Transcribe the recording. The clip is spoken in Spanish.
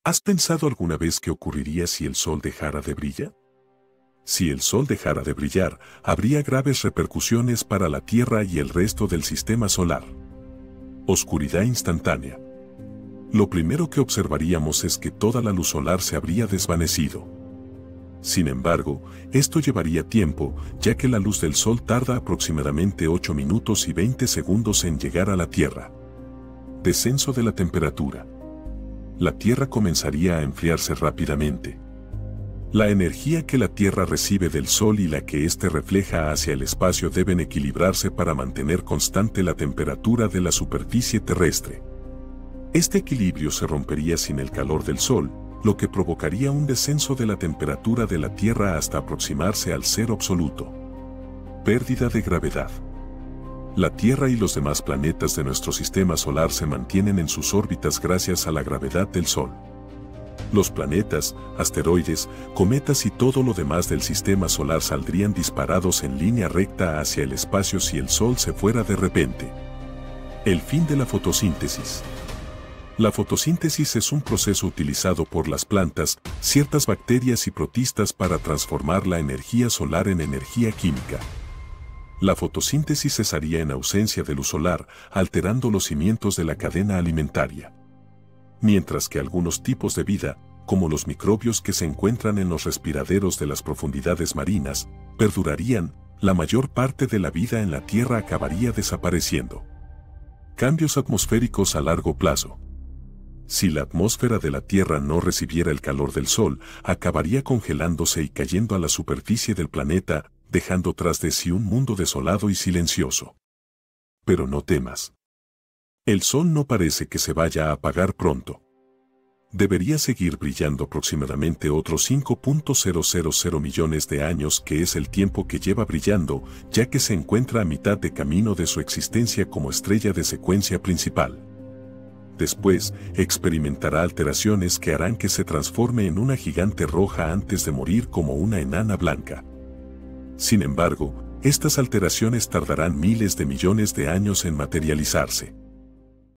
¿Has pensado alguna vez qué ocurriría si el Sol dejara de brillar? Si el Sol dejara de brillar, habría graves repercusiones para la Tierra y el resto del sistema solar. Oscuridad instantánea. Lo primero que observaríamos es que toda la luz solar se habría desvanecido. Sin embargo, esto llevaría tiempo, ya que la luz del Sol tarda aproximadamente 8 minutos y 20 segundos en llegar a la Tierra. Descenso de la temperatura. La Tierra comenzaría a enfriarse rápidamente. La energía que la Tierra recibe del Sol y la que éste refleja hacia el espacio deben equilibrarse para mantener constante la temperatura de la superficie terrestre. Este equilibrio se rompería sin el calor del Sol, lo que provocaría un descenso de la temperatura de la Tierra hasta aproximarse al cero absoluto. Pérdida de gravedad. La Tierra y los demás planetas de nuestro sistema solar se mantienen en sus órbitas gracias a la gravedad del Sol. Los planetas, asteroides, cometas y todo lo demás del sistema solar saldrían disparados en línea recta hacia el espacio si el Sol se fuera de repente. El fin de la fotosíntesis. La fotosíntesis es un proceso utilizado por las plantas, ciertas bacterias y protistas para transformar la energía solar en energía química. La fotosíntesis cesaría en ausencia de luz solar, alterando los cimientos de la cadena alimentaria. Mientras que algunos tipos de vida, como los microbios que se encuentran en los respiraderos de las profundidades marinas, perdurarían, la mayor parte de la vida en la Tierra acabaría desapareciendo. Cambios atmosféricos a largo plazo. Si la atmósfera de la Tierra no recibiera el calor del Sol, acabaría congelándose y cayendo a la superficie del planeta, dejando tras de sí un mundo desolado y silencioso. Pero no temas. El Sol no parece que se vaya a apagar pronto. Debería seguir brillando aproximadamente otros 5.000 millones de años, que es el tiempo que lleva brillando, ya que se encuentra a mitad de camino de su existencia como estrella de secuencia principal. Después, experimentará alteraciones que harán que se transforme en una gigante roja antes de morir como una enana blanca. Sin embargo, estas alteraciones tardarán miles de millones de años en materializarse.